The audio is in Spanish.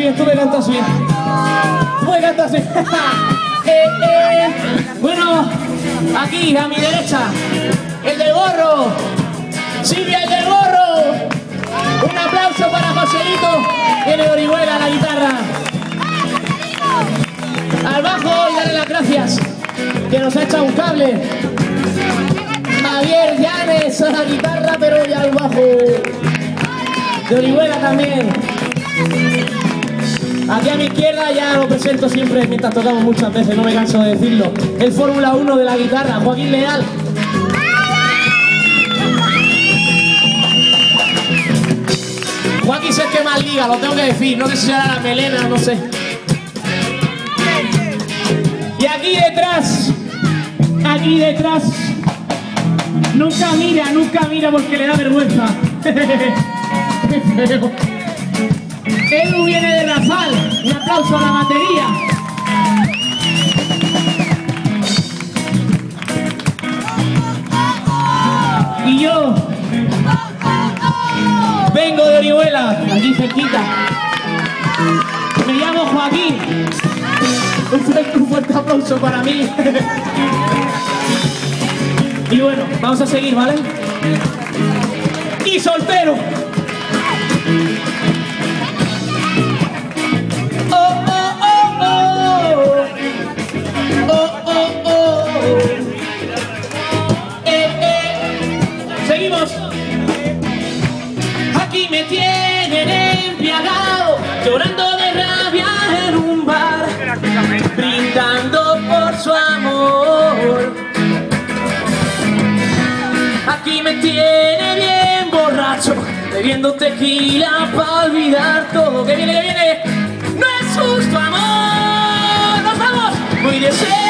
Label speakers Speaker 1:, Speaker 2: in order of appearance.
Speaker 1: bien, tú me cantas bien. Tú me cantas bien. Bueno, aquí a mi derecha, el del gorro. Silvia, el del gorro. Un aplauso para Joselito, que le Orihuela a la guitarra. Al bajo y darle las gracias, que nos ha echado un cable. Javier Llanes a la guitarra, pero ya al bajo. De Orihuela también. Aquí a mi izquierda ya lo presento siempre mientras tocamos muchas veces, no me canso de decirlo. El Fórmula 1 de la guitarra, Joaquín Leal. Joaquín es el que más liga, lo tengo que decir, no sé si será la melena, no sé. Y aquí detrás, nunca mira porque le da vergüenza. Edu viene de Rafal, un aplauso a la batería. Y yo vengo de Orihuela, allí cerquita. Me llamo Joaquín. Un fuerte aplauso para mí. Y bueno, vamos a seguir, ¿vale? Y soltero. Seguimos. Aquí me tienen embriagado, llorando de rabia en un bar, brindando por su amor. Aquí me tiene bien borracho, bebiendo tequila para olvidar todo. Que viene, no es justo, amor. Nos vamos muy de cerca.